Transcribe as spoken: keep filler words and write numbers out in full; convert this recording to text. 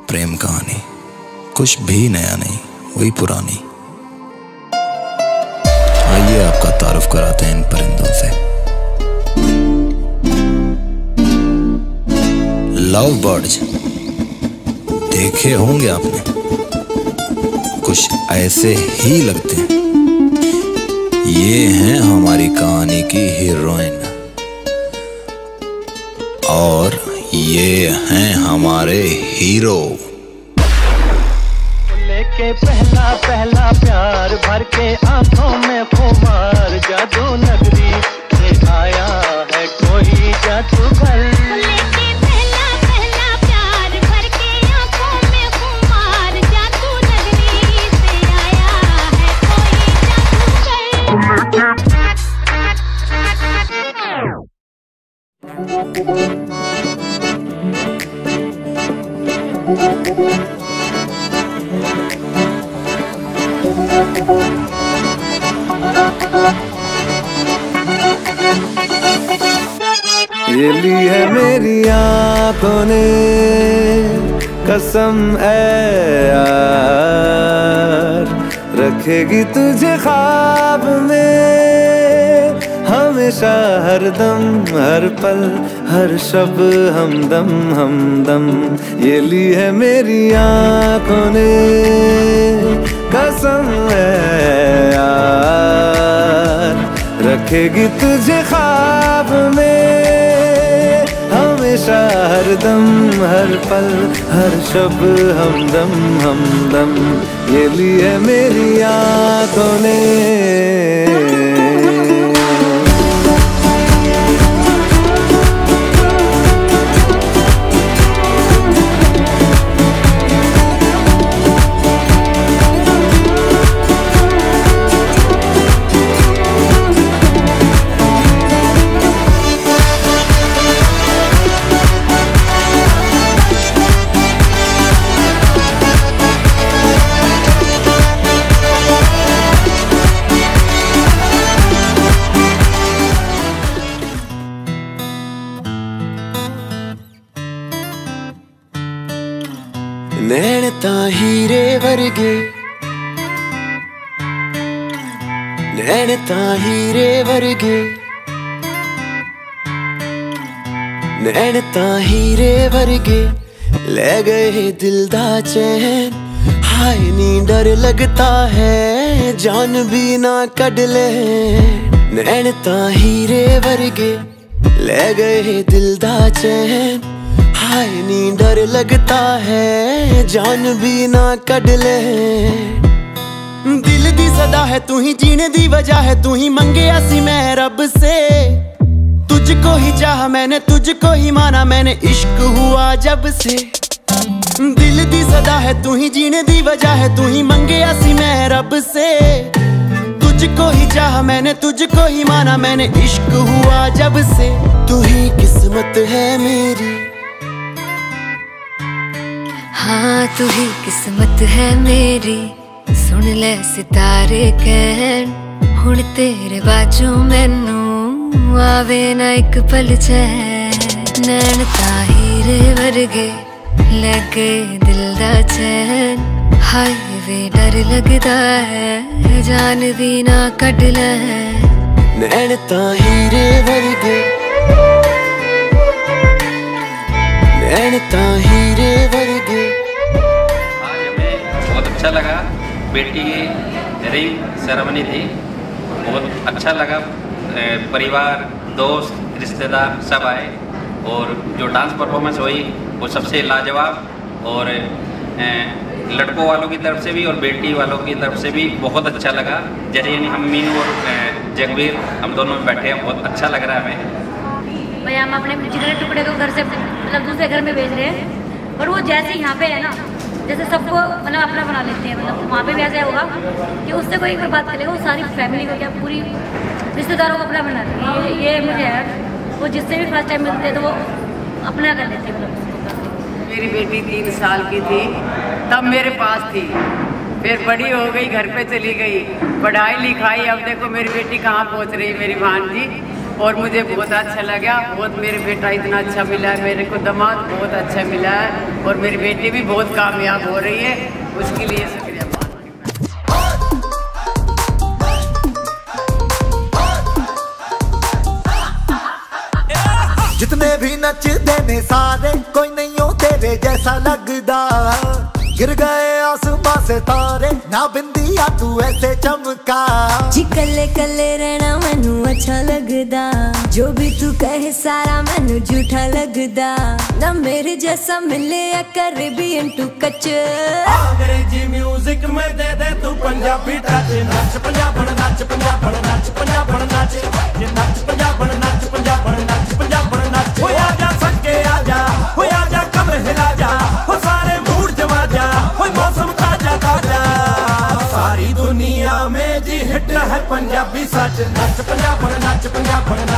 प्रेम कहानी कुछ भी नया नहीं, वही पुरानी। आइए आपका तारुफ कराते हैं इन परिंदों से। लव बर्ड्स देखे होंगे आपने, कुछ ऐसे ही लगते हैं। ये हैं हमारी कहानी की हीरोइन और ये हैं हमारे हीरो। लेके पहला पहला प्यार भर के आंखों में खुमार, जादू नगरी से आया है कोई जादूगर। ये ली है मेरी आंखों ने कसम ऐ यार, रखेगी तुझे ख्वाब में हमेशा, हर दम हर पल हर शब हमदम हमदम। ये ली है मेरी आंखों ने कसम ऐ यार, रखेगी तुझे ख्वाब में हमेशा, हर दम हर पल हर शब हमदम हमदम। ये ली है मेरी आंखों ने। नैन तां हीरे वर्गे, नैन तां हीरे वर्गे, नैन तां हीरे वर्गे, ले गए दिल दा चैन। हाय नी डर लगता है जान भी ना कढ ले। नैन तां हीरे वर्गे, ले गए दिल दा चैन। हाय नी डर लगता है जान भी ना कढ ले। दिल दी सदा है तू ही, जीने दी वजह है तू ही, मंगया सी मैं रब से तुझको ही चाहा मैंने, तुझको ही माना मैंने, इश्क हुआ जब से। दिल दी सदा है तू ही, जीने दी वजह है तू ही, मंगया सी मैं रब से तुझको ही चाहा मैंने, तुझको ही माना मैंने, इश्क हुआ जब से। तू ही किस्मत है मेरी, हाँ तू ही किस्मत है मेरी। सुन ले सितारे कहन, हुण तेरे बाजू मैनू आवे ना एक पल चैन। नैन तां हीरे वर्गे, लगे दिल दा चैन। हाय वे डर लगदा है जान भी ना कढ ले। नैन तां हीरे वर्गे, नैन तां हीरे वर्गे। आज हमें बहुत अच्छा लगा, बेटी की रिंग सेरेमनी थी, बहुत अच्छा लगा। परिवार दोस्त रिश्तेदार सब आए और जो डांस परफॉर्मेंस हुई वो सबसे लाजवाब, और लड़कों वालों की तरफ से भी और बेटी वालों की तरफ से भी बहुत अच्छा लगा। जैसे यानी हम मीनू और जगवीर हम दोनों में बैठे हैं, बहुत अच्छा लग रहा है हमें। भाई हम अपने जितने टुकड़े को घर से मतलब दूसरे घर में भेज रहे हैं, और वो जैसे यहाँ पे है ना, जैसे सबको मतलब अपना बना लेते हैं, मतलब वहाँ पे भी ऐसा होगा कि उससे कोई एक बात करेगा, वो सारी फैमिली को क्या पूरी रिश्तेदारों को अपना बना लेते हैं। ये मुझे है, वो जिससे भी फर्स्ट टाइम मिलते हैं तो वो अपना कर लेते हैं। मतलब मेरी बेटी तीन साल की थी तब मेरे पास थी, फिर बड़ी हो गई, घर पे चली गई, पढ़ाई लिखाई, अब देखो मेरी बेटी कहाँ पहुँच रही, मेरी भांजी। और मुझे बहुत अच्छा लगा। बहुत मेरे बेटा इतना अच्छा मिला है, मेरे को दामाद बहुत अच्छा मिला है और मेरी बेटी भी बहुत कामयाब हो रही है, उसके लिए शुक्रिया। जितने भी नचदे ने सारे, कोई नहीं हो तेरे जैसा लगदा। गिर गए आसमां से तारे, ना बिंदिया तू ऐसे चमका। जी कले कले रहना मैनू अच्छा लगदा, जो भी तू कहे सारा मैनू झूठा लगदा। ना मेरे जैसा मिले या करे भी इंटू कच। अंग्रेजी म्यूजिक में दे दे तू पंजाबी टच। नच पंजाबन नच पंजाबन नच पंजाबन नच, ये नच पंजाबन नच पंजाबन नच पंजाबन नच। हो आजा सके आजा, हो आजा कमर हिला जा, हो सारे मूड जमा जा, हो मौसम ताजा ताजा। सारी दुनिया में जी हिट है पंजाबी सच। नच पंजाबन नच पंजाबन